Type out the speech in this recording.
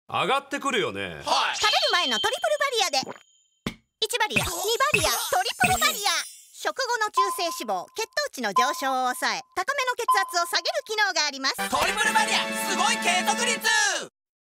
上がってくるよね。 はい。 食べる前のトリプルバリアで1バリア2バリアトリプルバリア。食後の中性脂肪血糖値の上昇を抑え高めの血圧を下げる機能があります。 トリプルバリアすごい継続率。